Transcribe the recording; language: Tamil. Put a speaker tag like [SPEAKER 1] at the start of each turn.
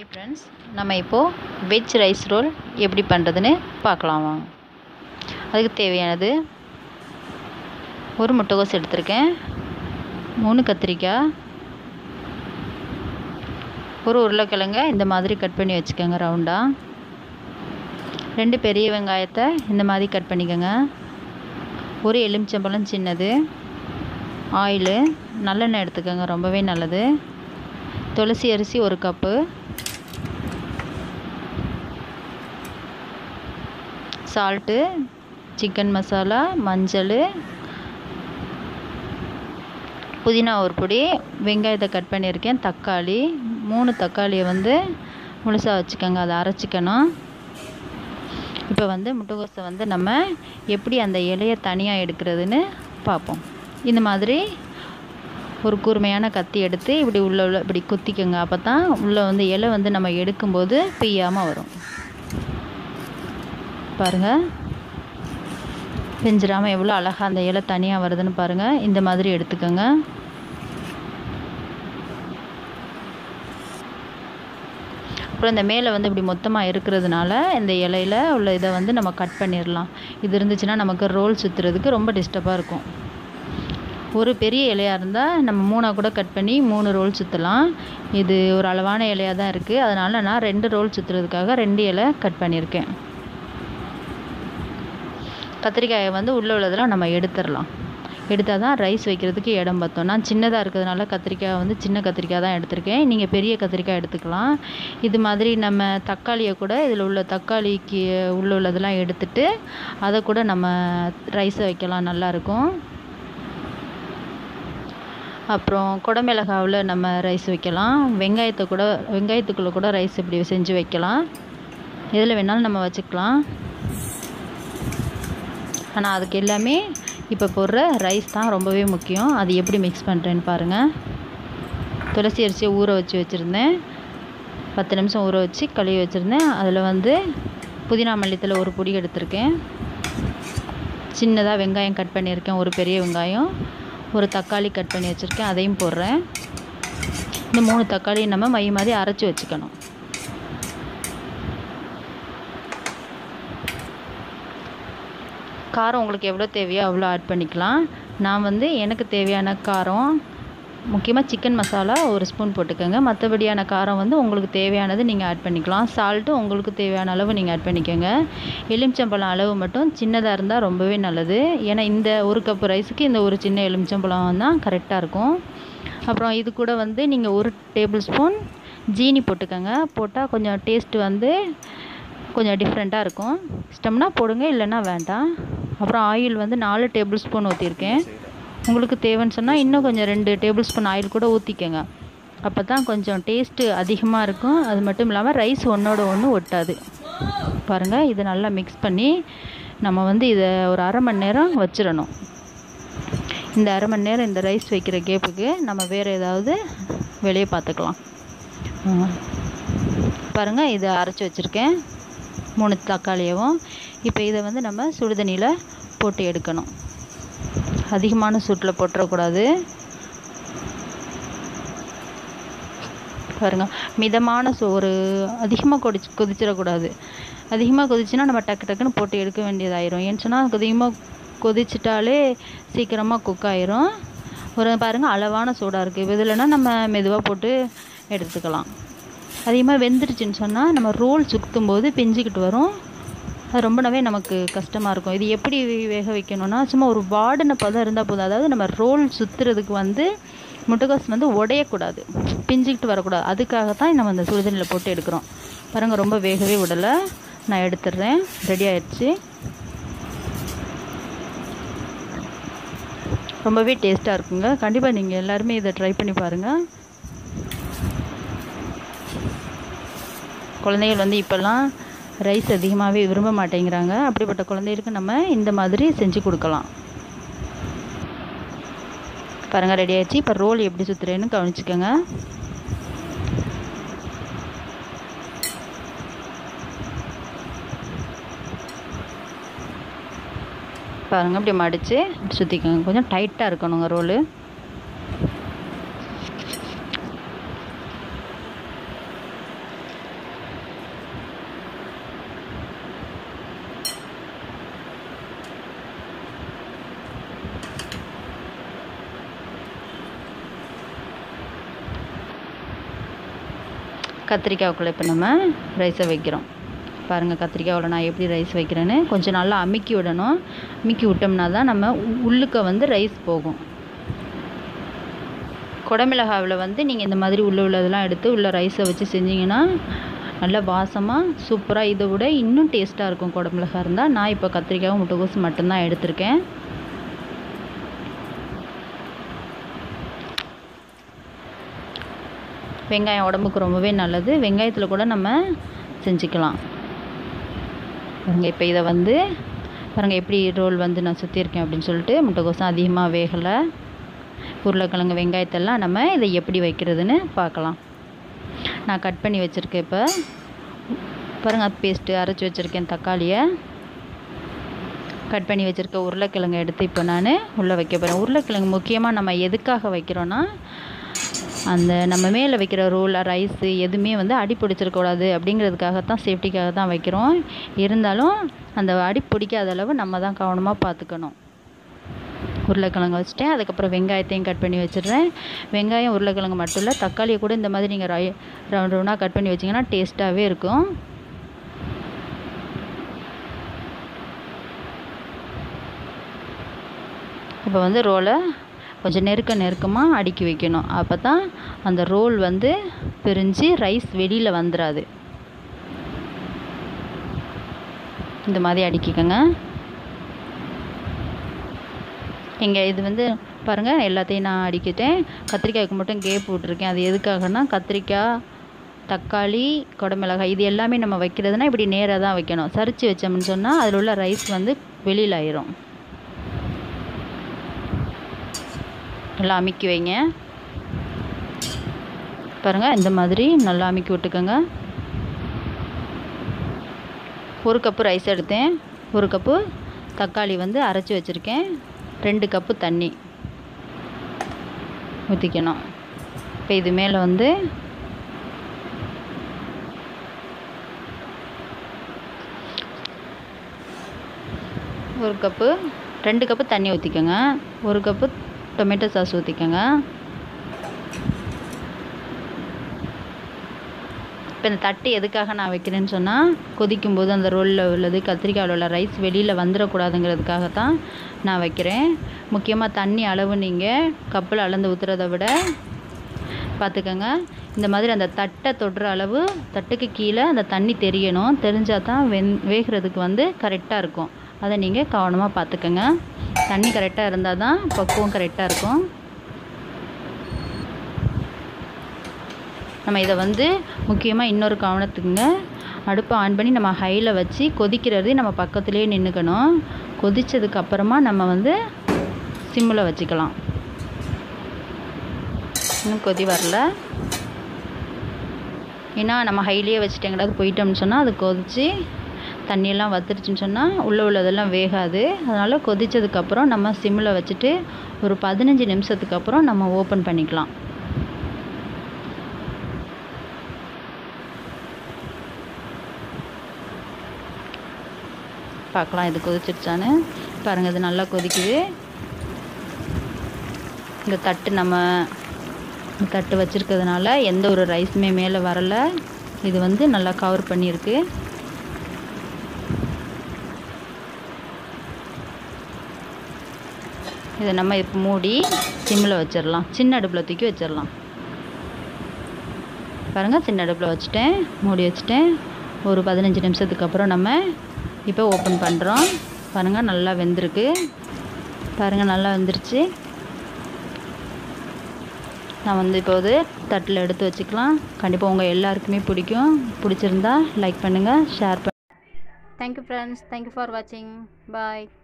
[SPEAKER 1] ஹாய் ஃப்ரெண்ட்ஸ், நம்ம இப்போது வெஜ் ரைஸ் ரோல் எப்படி பண்ணுறதுன்னு பார்க்கலாம் வாங்க. அதுக்கு தேவையானது ஒரு முட்டைகோஸ் எடுத்திருக்கேன், 3 கத்திரிக்காய், ஒரு உருளைக்கிழங்க இந்த மாதிரி கட் பண்ணி வச்சுக்கோங்க ரவுண்டாக, 2 பெரிய வெங்காயத்தை இந்த மாதிரி கட் பண்ணிக்கோங்க, ஒரு எலுமிச்சம்பழம் சின்னது, ஆயிலு நல்லெண்ணெய் எடுத்துக்கோங்க, ரொம்பவே நல்லது, துளசி அரிசி 1 கப்பு, சால்ட்டு, சிக்கன் மசாலா, மஞ்சள், புதினா ஒரு பொடி, வெங்காயத்தை கட் பண்ணியிருக்கேன், தக்காளி 3 தக்காளியை முழுசாக வச்சுக்கோங்க, அதை அரைச்சிக்கணும். இப்போ முட்டைகோஸை நம்ம எப்படி அந்த இலையை தனியாக எடுக்கிறதுன்னு பார்ப்போம். இந்த மாதிரி ஒரு கூர்மையான கத்தி எடுத்து இப்படி உள்ள இப்படி குத்திக்கோங்க, அப்போ தான் உள்ளே இலை நம்ம எடுக்கும்போது பிய்யாமல் வரும். பாருங்கள், பிஞ்சிராமல் எவ்வளோ அழகாக அந்த இலை தனியாக வருதுன்னு பாருங்கள். இந்த மாதிரி எடுத்துக்கோங்க. அப்புறம் இந்த மேலே இப்படி மொத்தமாக இருக்கிறதுனால இந்த இலையில் உள்ள இதை நம்ம கட் பண்ணிடலாம். இது இருந்துச்சுன்னா நமக்கு ரோல் சுற்றுறதுக்கு ரொம்ப டிஸ்டர்பாக இருக்கும். ஒரு பெரிய இலையாக இருந்தால் நம்ம 3 கூட கட் பண்ணி 3 ரோல் சுற்றலாம். இது ஒரு அளவான இலையாக தான் இருக்குது, அதனால் நான் 2 ரோல் சுற்றுறதுக்காக 2 இலை கட் பண்ணியிருக்கேன். கத்திரிக்காயை உள்ளே உள்ளதெல்லாம் நம்ம எடுத்துடலாம். எடுத்தால் தான் ரைஸ் வைக்கிறதுக்கு இடம் பார்த்தோம். நான் சின்னதாக இருக்கிறதுனால கத்திரிக்காய் சின்ன கத்திரிக்காய் தான் எடுத்திருக்கேன். நீங்கள் பெரிய கத்திரிக்காய் எடுத்துக்கலாம். இது மாதிரி நம்ம தக்காளியை கூட இதில் உள்ள தக்காளிக்கு உள்ளதெல்லாம் எடுத்துட்டு அதை கூட நம்ம ரைஸை வைக்கலாம், நல்லாயிருக்கும். அப்புறம் குடமிளகாவில் நம்ம ரைஸ் வைக்கலாம். வெங்காயத்துக்குள்ளே கூட ரைஸ் இப்படி செஞ்சு வைக்கலாம். எதில் வேணாலும் நம்ம வச்சுக்கலாம். ஆனால் அதுக்கு எல்லாமே இப்போ போடுற ரைஸ் தான் ரொம்பவே முக்கியம். அது எப்படி மிக்ஸ் பண்ணுறேன்னு பாருங்கள். துளசி அரிசியை ஊற வச்சு வச்சுருந்தேன், 10 நிமிஷம் ஊற வச்சு கழுவி வச்சுருந்தேன். அதில் புதினா மல்லித்தலை ஒரு பொடி எடுத்திருக்கேன், சின்னதாக வெங்காயம் கட் பண்ணியிருக்கேன், ஒரு பெரிய வெங்காயம், ஒரு தக்காளி கட் பண்ணி வச்சுருக்கேன், அதையும் போடுறேன். இந்த 3 தக்காளியை நம்ம மை மாதிரி அரைச்சி வச்சுக்கணும். காரம் உங்களுக்கு எவ்வளோ தேவையோ அவ்வளோ ஆட் பண்ணிக்கலாம். நான் எனக்கு தேவையான காரம், முக்கியமாக சிக்கன் மசாலா 1 ஸ்பூன் போட்டுக்கோங்க. மற்றபடியான காரம் உங்களுக்கு தேவையானது நீங்கள் ஆட் பண்ணிக்கலாம். சால்ட்டு உங்களுக்கு தேவையான அளவு நீங்கள் ஆட் பண்ணிக்கோங்க. எலுமிச்சம்பழம் அளவு மட்டும் சின்னதாக இருந்தால் ரொம்பவே நல்லது. ஏன்னா இந்த 1 கப்பு ரைஸுக்கு இந்த ஒரு சின்ன எலுமிச்சம்பழம் தான் கரெக்டாக இருக்கும். அப்புறம் இது கூட நீங்கள் 1 டேபிள் ஸ்பூன் ஜீனி போட்டுக்கோங்க. போட்டால் கொஞ்சம் டேஸ்ட்டு கொஞ்சம் டிஃப்ரெண்ட்டாக இருக்கும். இஷ்டம்னா போடுங்க, இல்லைன்னா வேண்டாம். அப்புறம் ஆயில் 4 டேபிள் ஸ்பூன் ஊற்றிருக்கேன். உங்களுக்கு தேவைன்னு சொன்னால் இன்னும் கொஞ்சம் 2 டேபிள் ஸ்பூன் ஆயில் கூட ஊற்றிக்கோங்க. அப்போ தான் கொஞ்சம் டேஸ்ட்டு அதிகமாக இருக்கும். அது மட்டும் இல்லாமல் ரைஸ் ஒன்றோட ஒன்று ஒட்டாது. பாருங்கள், இது நல்லா மிக்ஸ் பண்ணி நம்ம இதை ஒரு அரை மணி நேரம் வச்சிடணும். இந்த அரை மணி நேரம் இந்த ரைஸ் வைக்கிற கேப்புக்கு நம்ம வேறு ஏதாவது வெளியே பார்த்துக்கலாம். பாருங்கள், இதை அரைச்சி வச்சுருக்கேன், 3 தக்காளியவும். இப்போ இதை நம்ம சுடுதண்ணியில் போட்டு எடுக்கணும். அதிகமான சூட்டில் போட்டுறக்கூடாது. பாருங்கள், மிதமான ஒரு அதிகமாக கொதிச்சிடக்கூடாது. அதிகமாக கொதிச்சுன்னா நம்ம டக்குன்னு போட்டு எடுக்க வேண்டியதாயிரும். ஏன்னு சொன்னால் அதிகமாக கொதிச்சிட்டாலே சீக்கிரமாக குக் ஆயிரும். பாருங்கள், அளவான சூடாக இருக்குது. இதில்னா நம்ம மெதுவாக போட்டு எடுத்துக்கலாம். அதிகமாக வெந்துருச்சுன்னு சொன்னால் நம்ம ரோல் சுற்றும் போது பிஞ்சிக்கிட்டு வரும். அது ரொம்பவே நமக்கு கஷ்டமாக இருக்கும். இது எப்படி வேக வைக்கணும்னா, சும்மா ஒரு வாடின பதம் இருந்தால் போதும். அதாவது நம்ம ரோல் சுற்றுறதுக்கு முட்டைகோஸ் உடையக்கூடாது, பிஞ்சிக்கிட்டு வரக்கூடாது. அதுக்காக தான் நம்ம இந்த சுடுதண்ணியில் போட்டு எடுக்கிறோம். பாருங்கள், ரொம்ப வேகவே விடலை. நான் எடுத்துடுறேன். ரெடி ஆயிடுச்சு. ரொம்பவே டேஸ்ட்டாக இருக்குங்க. கண்டிப்பாக நீங்கள் எல்லாருமே இதை ட்ரை பண்ணி பாருங்கள். குழந்தைகள் இப்போல்லாம் ரைஸ் அதிகமாகவே விரும்ப மாட்டேங்கிறாங்க. அப்படிப்பட்ட குழந்தைகளுக்கு நம்ம இந்த மாதிரி செஞ்சு கொடுக்கலாம். பாருங்கள், ரெடி ஆகிடுச்சு. இப்போ ரோல் எப்படி சுற்றுறேன்னு கவனிச்சுக்கோங்க. பாருங்கள், இப்படி மடித்து சுற்றிக்கோங்க. கொஞ்சம் டைட்டாக இருக்கணுங்க ரோலு. கத்திரிக்காய்க்குள்ளே இப்போ நம்ம ரைஸை வைக்கிறோம். பாருங்கள் கத்திரிக்காயில் நான் எப்படி ரைஸ் வைக்கிறேன்னு. கொஞ்சம் நல்லா அமுக்கி விடணும். அமுக்கி விட்டோம்னா தான் நம்ம உள்ளுக்க வந்து ரைஸ் போகும். குடமிளகாவில் வந்து நீங்கள் இந்த மாதிரி உள்ளதெல்லாம் எடுத்து உள்ள ரைஸை வச்சு செஞ்சிங்கன்னா நல்லா வாசமாக சூப்பராக, இதை விட இன்னும் டேஸ்ட்டாக இருக்கும் குடமிளகா இருந்தால். நான் இப்போ கத்திரிக்காயும் முட்டைகோஸ் மட்டும்தான் எடுத்திருக்கேன். வெங்காயம் உடம்புக்கு ரொம்பவே நல்லது. வெங்காயத்தில் கூட நம்ம செஞ்சுக்கலாம். பாருங்கள் இப்போ இதை வந்து பாருங்கள் எப்படி ரோல் வந்து நான் சுற்றியிருக்கேன் அப்படின்னு சொல்லிட்டு. முட்டைகோஸும் அதிகமாக வேகலை. உருளைக்கிழங்கு வெங்காயத்தெல்லாம் நம்ம இதை எப்படி வைக்கிறதுன்னு பார்க்கலாம். நான் கட் பண்ணி வச்சுருக்கேன். இப்போ பாருங்கள் பேஸ்ட்டு அரைச்சி வச்சுருக்கேன். தக்காளியை கட் பண்ணி வச்சுருக்க உருளைக்கிழங்கு எடுத்து இப்போ நான் உள்ளே வைக்க போகிறேன். உருளைக்கிழங்கு முக்கியமாக நம்ம எதுக்காக வைக்கிறோன்னா, அந்த நம்ம மேலே வைக்கிற ரோல் ரைஸு எதுவுமே வந்து அடி பிடிச்சிருக்கூடாது அப்படிங்கிறதுக்காகத்தான், சேஃப்டிக்காக தான் வைக்கிறோம். இருந்தாலும் அந்த அடி பிடிக்காத அளவு நம்ம தான் கவனமாக பார்த்துக்கணும். உருளைக்கிழங்கு வச்சுட்டேன். அதுக்கப்புறம் வெங்காயத்தையும் கட் பண்ணி வச்சிடுறேன். வெங்காயம் உருளைக்கிழங்கு மட்டும் இல்லை, தக்காளியை கூட இந்த மாதிரி நீங்கள் ரவுண்ட் ரவுண்டாக கட் பண்ணி வச்சிங்கன்னா டேஸ்ட்டாகவே இருக்கும். இப்போ வந்து ரோலை கொஞ்சம் நெருக்கமாக அடுக்கி வைக்கணும். அப்போ தான் அந்த ரோல் வந்து பிரிஞ்சு ரைஸ் வெளியில் வந்துடாது. இந்த மாதிரி அடுக்கிக்கோங்க. இது வந்து பாருங்கள் எல்லாத்தையும் நான் அடிக்கிட்டேன். கத்திரிக்காய்க்கு மட்டும் கேப் விட்ருக்கேன். அது எதுக்காகனா, கத்திரிக்காய், தக்காளி, குடமிளகாய் இது எல்லாமே நம்ம வைக்கிறதுனா இப்படி நேராக தான் வைக்கணும். சரித்து வச்சோம்னு சொன்னால் அதில் உள்ள ரைஸ் வந்து வெளியில் ஆயிரும். நல்லா அமுக்கி வைங்க. பாருங்கள் இந்த மாதிரி நல்லா அமுக்கி விட்டுக்கோங்க. 1 கப்பு ரைஸ் எடுத்தேன். 1 கப்பு தக்காளி வந்து அரைச்சி வச்சுருக்கேன். 2 கப்பு தண்ணி ஊற்றிக்கணும். இப்போ இது மேலே வந்து ஒரு கப்பு 2 கப்பு தண்ணி ஊற்றிக்கோங்க. 1 கப்பு டொமேட்டோ சாஸ் ஊற்றிக்கோங்க. இப்போ இந்த தட்டு எதுக்காக நான் வைக்கிறேன்னு சொன்னால், கொதிக்கும்போது அந்த ரோலில் உள்ளது கத்திரிக்காயில் உள்ள ரைஸ் வெளியில் வந்துடக்கூடாதுங்கிறதுக்காக தான் நான் வைக்கிறேன். முக்கியமாக தண்ணி அளவு நீங்கள் கப்பில் அளந்து ஊற்றுறதை விட பார்த்துக்கோங்க. இந்த மாதிரி அந்த தட்டை தொடுற அளவு தட்டுக்கு கீழே அந்த தண்ணி தெரியணும். தெரிஞ்சால் தான் வேகிறதுக்கு வந்து கரெக்டாக இருக்கும். அதை நீங்கள் கவனமாக பார்த்துக்கோங்க. தண்ணி கரெக்டாக இருந்தால் தான் பக்குவம் கரெக்டாக இருக்கும். நம்ம இதை வந்து முக்கியமாக இன்னொரு கவனத்துக்குங்க, அடுப்பை ஆன் பண்ணி நம்ம ஹையில் வச்சு கொதிக்கிறது நம்ம பக்கத்துலேயே நின்றுக்கணும். கொதித்ததுக்கப்புறமா நம்ம வந்து சிம்மில் வச்சுக்கலாம். இன்னும் கொதி வரல. ஏன்னா நம்ம ஹைலேயே வச்சுட்டு எங்கேயாவது போயிட்டோம்னு சொன்னால் அது கொதித்து தண்ணியெல்லாம் வத்துருச்சுன்னு சொன்னால் உள்ளதெல்லாம் வேகாது. அதனால் கொதித்ததுக்கப்புறம் நம்ம சிம்மில் வச்சுட்டு ஒரு 15 நிமிஷத்துக்கு அப்புறம் நம்ம ஓப்பன் பண்ணிக்கலாம். பார்க்கலாம் இது கொதிச்சிருச்சான்னு. பாருங்கள் இது நல்லா கொதிக்குது. இந்த தட்டு வச்சுருக்கிறதுனால எந்த ஒரு ரைஸுமே மேலே வரலை. இது வந்து நல்லா கவர் பண்ணியிருக்கு. இதை நம்ம இப்போ மூடி சிம்மில் வச்சிடலாம். சின்ன அடுப்பில் தூக்கி வச்சிடலாம். பாருங்கள் சின்ன அடுப்பில் வச்சுட்டேன், மூடி வச்சுட்டேன். ஒரு 15 நிமிஷத்துக்கு அப்புறம் நம்ம இப்போ ஓப்பன் பண்ணுறோம். பாருங்கள் நல்லா வெந்திருக்கு. பாருங்கள் நல்லா வெந்துருச்சு. நான் வந்து இப்போது தட்டில் எடுத்து வச்சுக்கலாம். கண்டிப்பாக உங்கள் எல்லாருக்குமே பிடிக்கும். பிடிச்சிருந்தா லைக் பண்ணுங்கள், ஷேர் பண்ணுங்கள். Thank you friends. தேங்க்யூ ஃபார் வாட்சிங். பாய்.